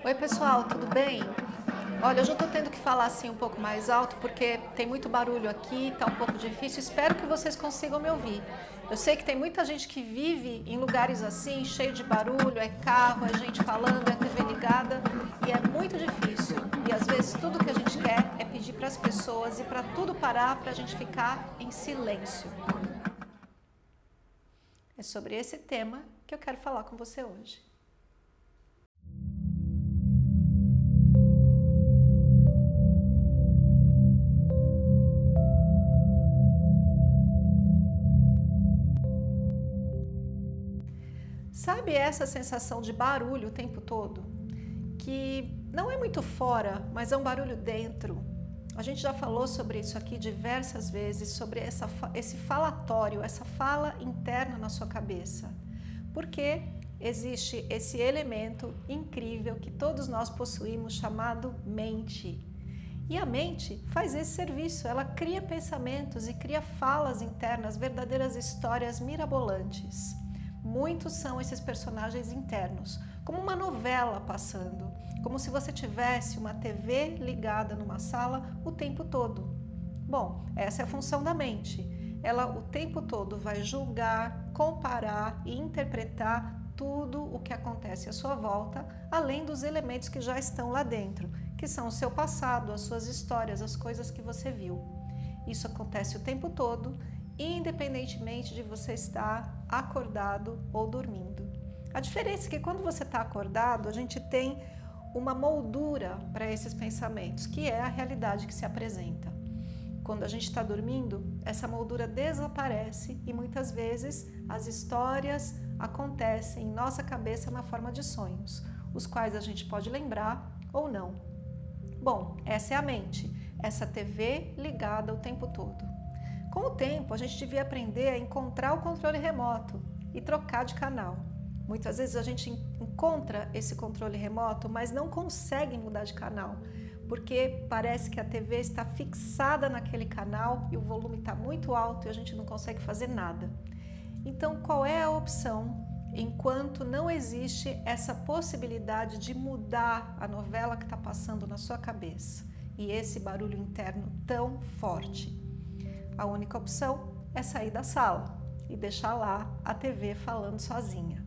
Oi pessoal, tudo bem? Olha, hoje eu estou tendo que falar assim um pouco mais alto porque tem muito barulho aqui, tá um pouco difícil. Espero que vocês consigam me ouvir. Eu sei que tem muita gente que vive em lugares assim, cheio de barulho, é carro, é gente falando, é TV ligada e é muito difícil. E às vezes tudo que a gente quer é pedir para as pessoas e para tudo parar para a gente ficar em silêncio. É sobre esse tema que eu quero falar com você hoje. Sabe essa sensação de barulho o tempo todo? Que não é muito fora, mas é um barulho dentro. A gente já falou sobre isso aqui diversas vezes, sobre esse falatório, essa fala interna na sua cabeça. Porque existe esse elemento incrível que todos nós possuímos chamado mente. E a mente faz esse serviço, ela cria pensamentos e cria falas internas, verdadeiras histórias mirabolantes. Muitos são esses personagens internos, como uma novela passando, como se você tivesse uma TV ligada numa sala o tempo todo. Bom, essa é a função da mente. Ela o tempo todo vai julgar, comparar e interpretar tudo o que acontece à sua volta, além dos elementos que já estão lá dentro, que são o seu passado, as suas histórias, as coisas que você viu. Isso acontece o tempo todo, independentemente de você estar acordado ou dormindo. A diferença é que quando você está acordado, a gente tem uma moldura para esses pensamentos, que é a realidade que se apresenta. Quando a gente está dormindo, essa moldura desaparece e muitas vezes as histórias acontecem em nossa cabeça na forma de sonhos, os quais a gente pode lembrar ou não. Bom, essa é a mente, essa TV ligada o tempo todo. Com o tempo, a gente devia aprender a encontrar o controle remoto e trocar de canal. Muitas vezes a gente encontra esse controle remoto, mas não consegue mudar de canal, porque parece que a TV está fixada naquele canal e o volume está muito alto e a gente não consegue fazer nada. Então, qual é a opção enquanto não existe essa possibilidade de mudar a novela que está passando na sua cabeça e esse barulho interno tão forte? A única opção é sair da sala e deixar lá a TV falando sozinha.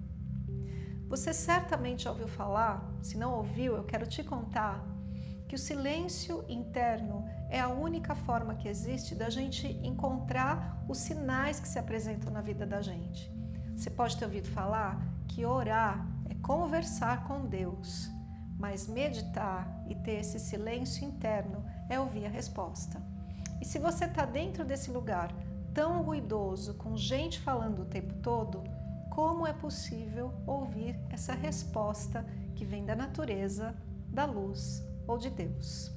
Você certamente já ouviu falar, se não ouviu, eu quero te contar, que o silêncio interno é a única forma que existe da gente encontrar os sinais que se apresentam na vida da gente. Você pode ter ouvido falar que orar é conversar com Deus, mas meditar e ter esse silêncio interno é ouvir a resposta. E se você está dentro desse lugar tão ruidoso, com gente falando o tempo todo, como é possível ouvir essa resposta que vem da natureza, da luz ou de Deus?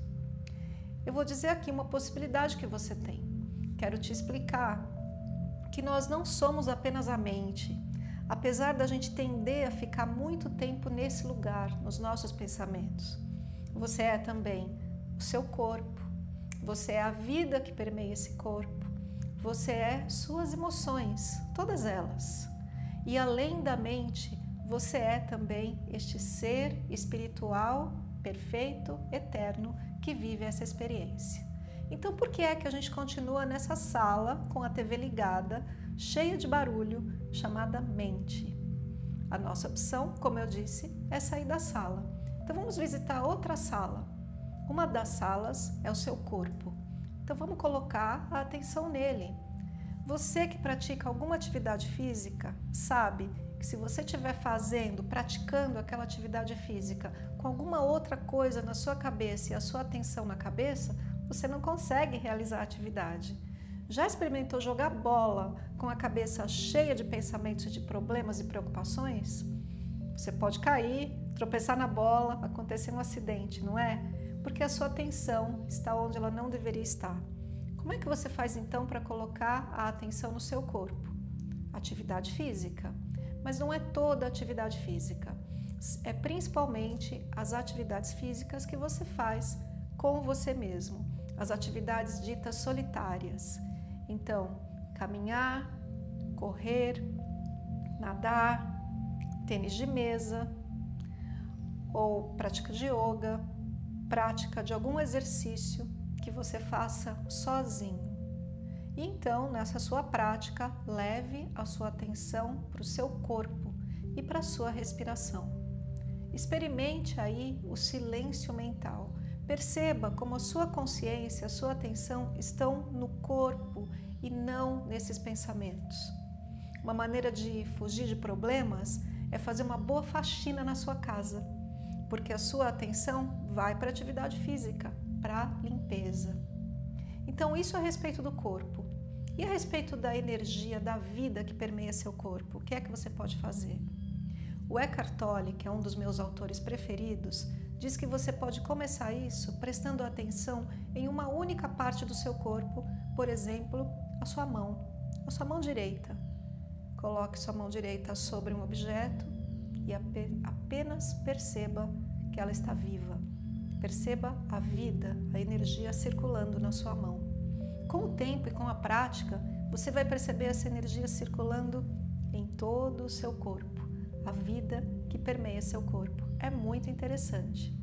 Eu vou dizer aqui uma possibilidade que você tem. Quero te explicar que nós não somos apenas a mente, apesar da gente tender a ficar muito tempo nesse lugar, nos nossos pensamentos. Você é também o seu corpo. Você é a vida que permeia esse corpo. Você é suas emoções, todas elas. E além da mente, você é também este ser espiritual, perfeito, eterno, que vive essa experiência. Então, por que é que a gente continua nessa sala com a TV ligada, cheia de barulho, chamada mente? A nossa opção, como eu disse, é sair da sala. Então, vamos visitar outra sala. Uma das salas é o seu corpo. Então vamos colocar a atenção nele. Você que pratica alguma atividade física, sabe que se você estiver praticando aquela atividade física com alguma outra coisa na sua cabeça e a sua atenção na cabeça, você não consegue realizar a atividade. Já experimentou jogar bola com a cabeça cheia de pensamentos de problemas e preocupações? Você pode cair, tropeçar na bola, acontecer um acidente, não é? Porque a sua atenção está onde ela não deveria estar. Como é que você faz então para colocar a atenção no seu corpo? Atividade física. Mas não é toda atividade física. É principalmente as atividades físicas que você faz com você mesmo. As atividades ditas solitárias. Então, caminhar, correr, nadar, tênis de mesa, ou prática de yoga, prática de algum exercício que você faça sozinho. E então, nessa sua prática, leve a sua atenção para o seu corpo e para a sua respiração. Experimente aí o silêncio mental. Perceba como a sua consciência, a sua atenção estão no corpo e não nesses pensamentos. Uma maneira de fugir de problemas é fazer uma boa faxina na sua casa, porque a sua atenção vai para a atividade física, para a limpeza. Então, isso a respeito do corpo. E a respeito da energia, da vida que permeia seu corpo, o que é que você pode fazer? O Eckhart Tolle, que é um dos meus autores preferidos, diz que você pode começar isso prestando atenção em uma única parte do seu corpo, por exemplo, a sua mão direita. Coloque sua mão direita sobre um objeto e apenas perceba que ela está viva. Perceba a vida, a energia circulando na sua mão. Com o tempo e com a prática, você vai perceber essa energia circulando em todo o seu corpo, a vida que permeia seu corpo. É muito interessante.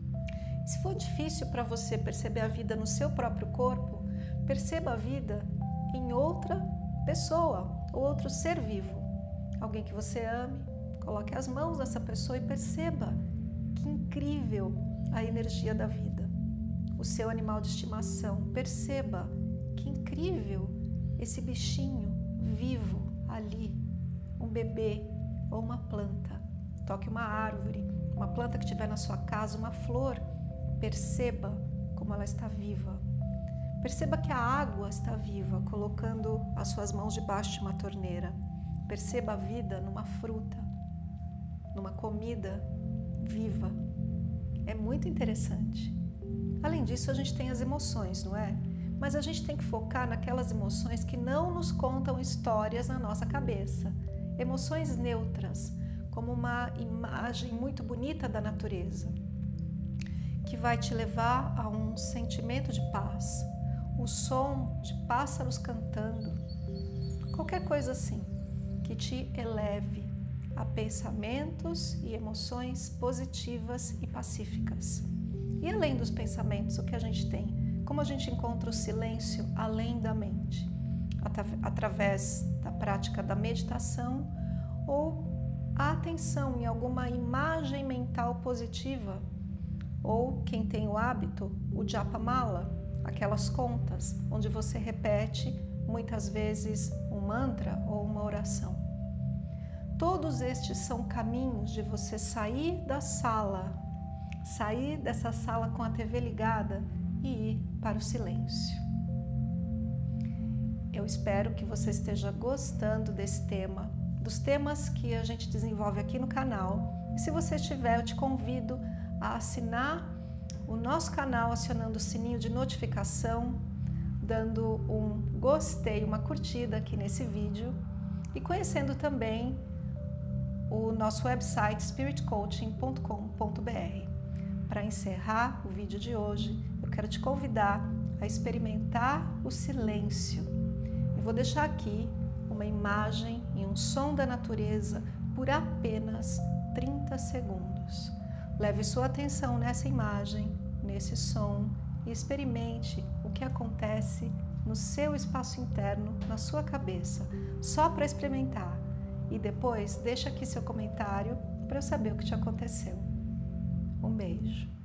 Se for difícil para você perceber a vida no seu próprio corpo, perceba a vida em outra pessoa ou outro ser vivo. Alguém que você ame, coloque as mãos nessa pessoa e perceba que incrível a energia da vida. O seu animal de estimação, perceba que incrível esse bichinho vivo ali, um bebê ou uma planta. Toque uma árvore, uma planta que estiver na sua casa, uma flor, perceba como ela está viva. Perceba que a água está viva, colocando as suas mãos debaixo de uma torneira. Perceba a vida numa fruta, numa comida viva. É muito interessante. Além disso, a gente tem as emoções, não é? Mas a gente tem que focar naquelas emoções que não nos contam histórias na nossa cabeça. Emoções neutras, como uma imagem muito bonita da natureza, que vai te levar a um sentimento de paz, o som de pássaros cantando, qualquer coisa assim, que te eleve a pensamentos e emoções positivas e pacíficas. E além dos pensamentos, o que a gente tem? Como a gente encontra o silêncio além da mente? Através da prática da meditação ou a atenção em alguma imagem mental positiva, ou quem tem o hábito, o Japamala, aquelas contas onde você repete muitas vezes um mantra ou uma oração. Todos estes são caminhos de você sair da sala, sair dessa sala com a TV ligada e ir para o silêncio. Eu espero que você esteja gostando desse tema, dos temas que a gente desenvolve aqui no canal. E se você estiver, eu te convido a assinar o nosso canal acionando o sininho de notificação, dando um gostei, uma curtida aqui nesse vídeo e conhecendo também o nosso website spiritcoaching.com.br. Para encerrar o vídeo de hoje, eu quero te convidar a experimentar o silêncio. Eu vou deixar aqui uma imagem e um som da natureza por apenas 30 segundos. Leve sua atenção nessa imagem, nesse som e experimente o que acontece no seu espaço interno, na sua cabeça, só para experimentar. E depois deixa aqui seu comentário para eu saber o que te aconteceu. Um beijo.